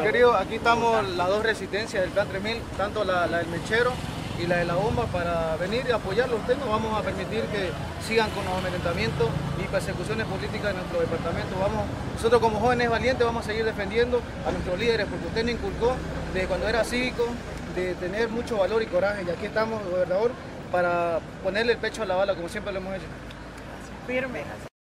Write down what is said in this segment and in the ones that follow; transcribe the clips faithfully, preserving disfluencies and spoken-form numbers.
Querido, aquí estamos las dos resistencias del Plan tres mil, tanto la, la del Mechero y la de la Bomba, para venir y apoyarlo. Usted no vamos a permitir que sigan con los amedrentamientos y persecuciones políticas en nuestro departamento. Vamos, nosotros como jóvenes valientes vamos a seguir defendiendo a nuestros líderes, porque usted nos inculcó desde cuando era cívico de tener mucho valor y coraje, y aquí estamos, gobernador, para ponerle el pecho a la bala, como siempre lo hemos hecho. Firme.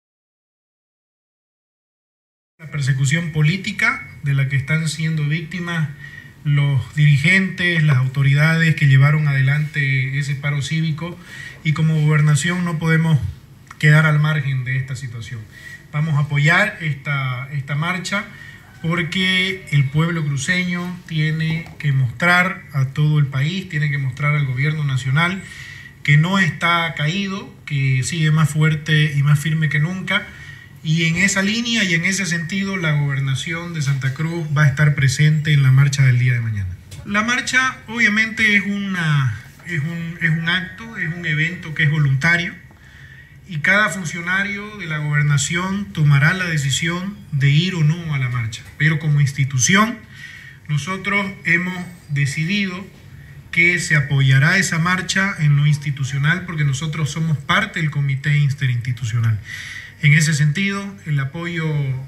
La persecución política de la que están siendo víctimas los dirigentes, las autoridades que llevaron adelante ese paro cívico, y como gobernación no podemos quedar al margen de esta situación. Vamos a apoyar esta, esta marcha porque el pueblo cruceño tiene que mostrar a todo el país, tiene que mostrar al gobierno nacional que no está caído, que sigue más fuerte y más firme que nunca. Y en esa línea y en ese sentido, la gobernación de Santa Cruz va a estar presente en la marcha del día de mañana. La marcha obviamente es, una, es, un, es un acto, es un evento que es voluntario, y cada funcionario de la gobernación tomará la decisión de ir o no a la marcha. Pero como institución, nosotros hemos decidido que se apoyará esa marcha en lo institucional, porque nosotros somos parte del comité interinstitucional. En ese sentido, el apoyo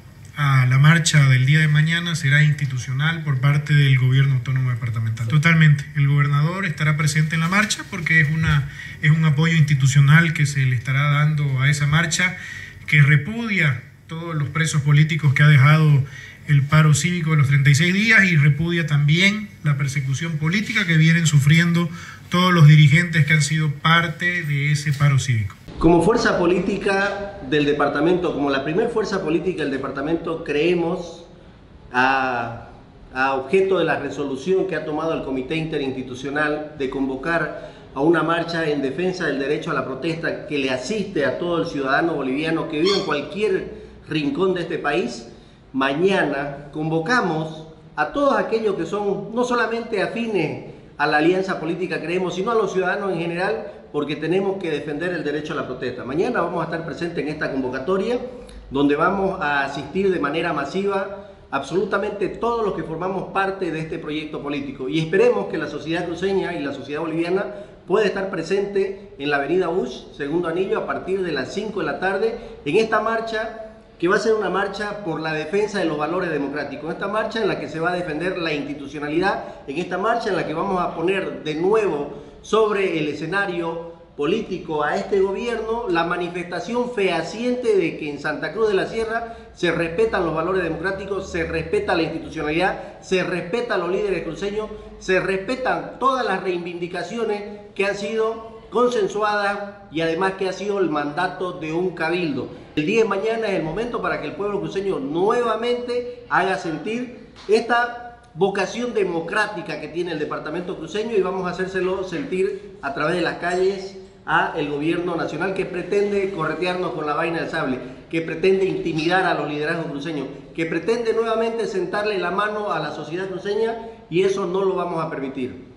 a la marcha del día de mañana será institucional por parte del gobierno autónomo departamental. Totalmente. El gobernador estará presente en la marcha porque es, una, es un apoyo institucional que se le estará dando a esa marcha, que repudia todos los presos políticos que ha dejado el paro cívico de los treinta y seis días, y repudia también la persecución política que vienen sufriendo todos los dirigentes que han sido parte de ese paro cívico. Como fuerza política del departamento, como la primera fuerza política del departamento, creemos, a, a objeto de la resolución que ha tomado el Comité Interinstitucional de convocar a una marcha en defensa del derecho a la protesta que le asiste a todo el ciudadano boliviano que vive en cualquier rincón de este país, mañana convocamos a todos aquellos que son no solamente afines a la alianza política creemos, sino a los ciudadanos en general, porque tenemos que defender el derecho a la protesta. Mañana vamos a estar presentes en esta convocatoria, donde vamos a asistir de manera masiva absolutamente todos los que formamos parte de este proyecto político, y esperemos que la sociedad cruceña y la sociedad boliviana pueda estar presente en la avenida Bush, segundo anillo, a partir de las cinco de la tarde, en esta marcha que va a ser una marcha por la defensa de los valores democráticos, esta marcha en la que se va a defender la institucionalidad, en esta marcha en la que vamos a poner de nuevo sobre el escenario político a este gobierno la manifestación fehaciente de que en Santa Cruz de la Sierra se respetan los valores democráticos, se respeta la institucionalidad, se respetan los líderes cruceños, se respetan todas las reivindicaciones que han sido consensuadas y además que ha sido el mandato de un cabildo. El día de mañana es el momento para que el pueblo cruceño nuevamente haga sentir esta vocación democrática que tiene el departamento cruceño, y vamos a hacérselo sentir a través de las calles a el gobierno nacional, que pretende corretearnos con la vaina del sable, que pretende intimidar a los liderazgos cruceños, que pretende nuevamente sentarle la mano a la sociedad cruceña, y eso no lo vamos a permitir.